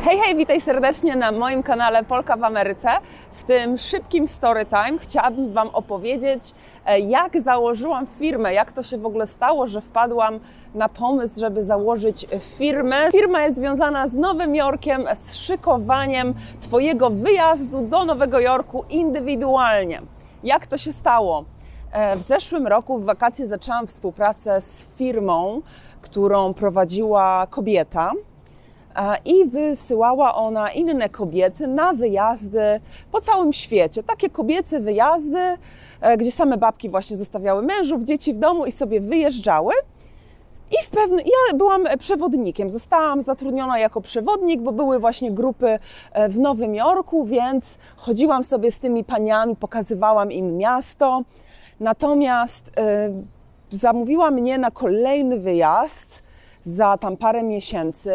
Hej, hej, witaj serdecznie na moim kanale Polka w Ameryce. W tym szybkim story time chciałabym Wam opowiedzieć, jak założyłam firmę, jak to się w ogóle stało, że wpadłam na pomysł, żeby założyć firmę. Firma jest związana z Nowym Jorkiem, z szykowaniem Twojego wyjazdu do Nowego Jorku indywidualnie. Jak to się stało? W zeszłym roku w wakacje zaczęłam współpracę z firmą, którą prowadziła kobieta. I wysyłała ona inne kobiety na wyjazdy po całym świecie. Takie kobiece wyjazdy, gdzie same babki właśnie zostawiały mężów, dzieci w domu i sobie wyjeżdżały. Ja byłam przewodnikiem, zostałam zatrudniona jako przewodnik, bo były właśnie grupy w Nowym Jorku, więc chodziłam sobie z tymi paniami, pokazywałam im miasto. Natomiast zamówiła mnie na kolejny wyjazd za tam parę miesięcy.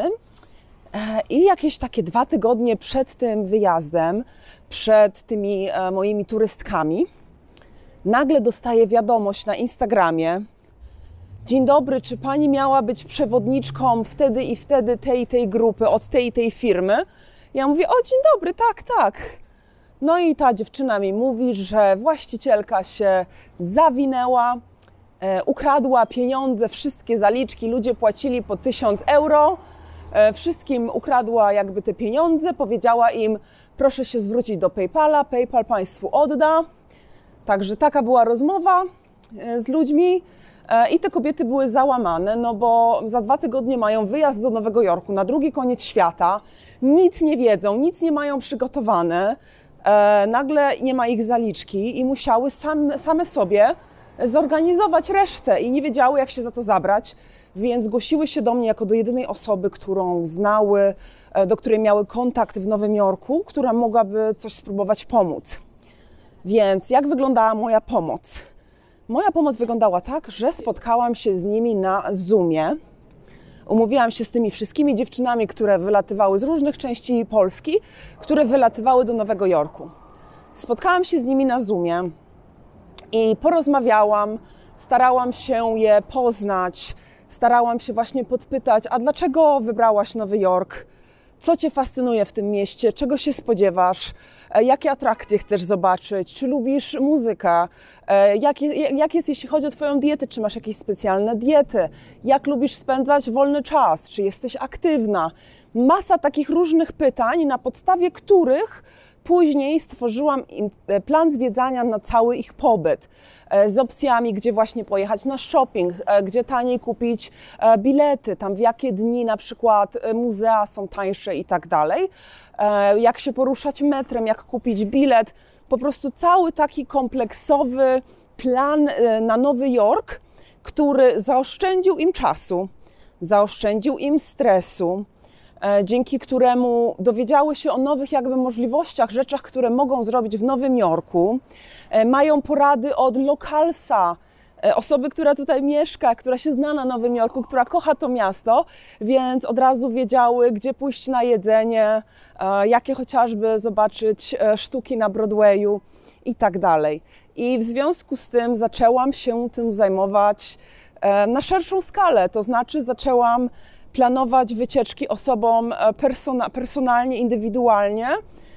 I jakieś takie 2 tygodnie przed tym wyjazdem, przed tymi moimi turystkami, nagle dostaję wiadomość na Instagramie: dzień dobry, czy pani miała być przewodniczką wtedy i wtedy tej grupy od tej firmy? Ja mówię: o, dzień dobry, tak. No i ta dziewczyna mi mówi, że właścicielka się zawinęła, ukradła pieniądze, wszystkie zaliczki, ludzie płacili po 1000 euro. Wszystkim ukradła jakby te pieniądze, powiedziała im: proszę się zwrócić do PayPala, PayPal Państwu odda. Także taka była rozmowa z ludźmi i te kobiety były załamane, no bo za 2 tygodnie mają wyjazd do Nowego Jorku na drugi koniec świata, nic nie wiedzą, nic nie mają przygotowane, nagle nie ma ich zaliczki i musiały same sobie zorganizować resztę i nie wiedziały, jak się za to zabrać. Więc zgłosiły się do mnie jako do jedynej osoby, którą znały, do której miały kontakt w Nowym Jorku, która mogłaby coś spróbować pomóc. Więc jak wyglądała moja pomoc? Moja pomoc wyglądała tak, że spotkałam się z nimi na Zoomie. Umówiłam się z tymi wszystkimi dziewczynami, które wylatywały z różnych części Polski, które wylatywały do Nowego Jorku. Spotkałam się z nimi na Zoomie i porozmawiałam, starałam się je poznać. Starałam się właśnie podpytać: a dlaczego wybrałaś Nowy Jork? Co Cię fascynuje w tym mieście? Czego się spodziewasz? Jakie atrakcje chcesz zobaczyć? Czy lubisz muzykę? Jak jest, jeśli chodzi o Twoją dietę? Czy masz jakieś specjalne diety? Jak lubisz spędzać wolny czas? Czy jesteś aktywna? Masa takich różnych pytań, na podstawie których później stworzyłam im plan zwiedzania na cały ich pobyt z opcjami, gdzie właśnie pojechać na shopping, gdzie taniej kupić bilety, tam w jakie dni na przykład muzea są tańsze i tak dalej, jak się poruszać metrem, jak kupić bilet. Po prostu cały taki kompleksowy plan na Nowy Jork, który zaoszczędził im czasu, zaoszczędził im stresu, dzięki któremu dowiedziały się o nowych jakby możliwościach, rzeczach, które mogą zrobić w Nowym Jorku. Mają porady od lokalsa, osoby, która tutaj mieszka, która się zna na Nowym Jorku, która kocha to miasto, więc od razu wiedziały, gdzie pójść na jedzenie, jakie chociażby zobaczyć sztuki na Broadwayu i tak dalej. I w związku z tym zaczęłam się tym zajmować na szerszą skalę, to znaczy zaczęłam planować wycieczki osobom personalnie, indywidualnie.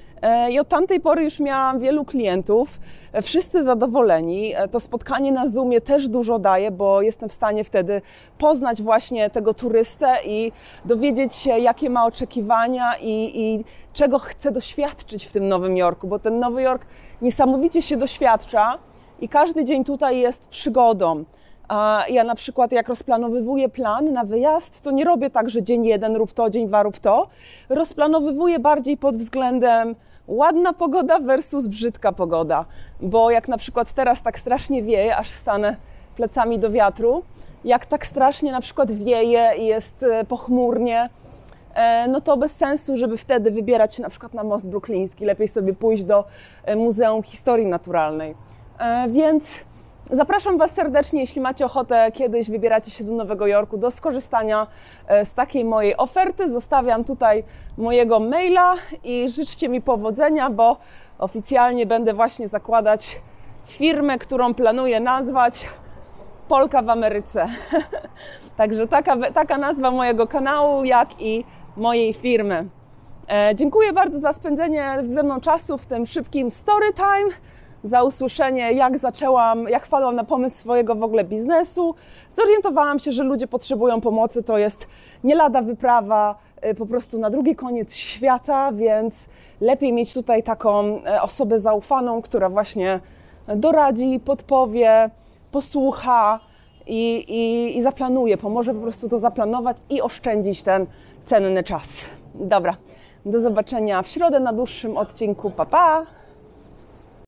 I od tamtej pory już miałam wielu klientów, wszyscy zadowoleni. To spotkanie na Zoomie też dużo daje, bo jestem w stanie wtedy poznać właśnie tego turystę i dowiedzieć się, jakie ma oczekiwania i czego chce doświadczyć w tym Nowym Jorku, bo ten Nowy Jork niesamowicie się doświadcza i każdy dzień tutaj jest przygodą. Ja na przykład jak rozplanowywuję plan na wyjazd, to nie robię tak, że dzień 1 rób to, dzień 2 rób to. Rozplanowywuję bardziej pod względem ładna pogoda versus brzydka pogoda. Bo jak na przykład teraz tak strasznie wieje, aż stanę plecami do wiatru, jak tak strasznie na przykład wieje i jest pochmurnie, no to bez sensu, żeby wtedy wybierać się na przykład na most brukliński. Lepiej sobie pójść do Muzeum Historii Naturalnej. Więc zapraszam Was serdecznie, jeśli macie ochotę, kiedyś wybieracie się do Nowego Jorku, do skorzystania z takiej mojej oferty. Zostawiam tutaj mojego maila i życzcie mi powodzenia, bo oficjalnie będę właśnie zakładać firmę, którą planuję nazwać Polka w Ameryce. Także taka nazwa mojego kanału, jak i mojej firmy. Dziękuję bardzo za spędzenie ze mną czasu w tym szybkim story time, za usłyszenie, jak wpadłam na pomysł swojego w ogóle biznesu. Zorientowałam się, że ludzie potrzebują pomocy, to jest nie lada wyprawa po prostu na drugi koniec świata, więc lepiej mieć tutaj taką osobę zaufaną, która właśnie doradzi, podpowie, posłucha i zaplanuje, pomoże po prostu to zaplanować i oszczędzić ten cenny czas. Dobra, do zobaczenia w środę na dłuższym odcinku. Pa, pa!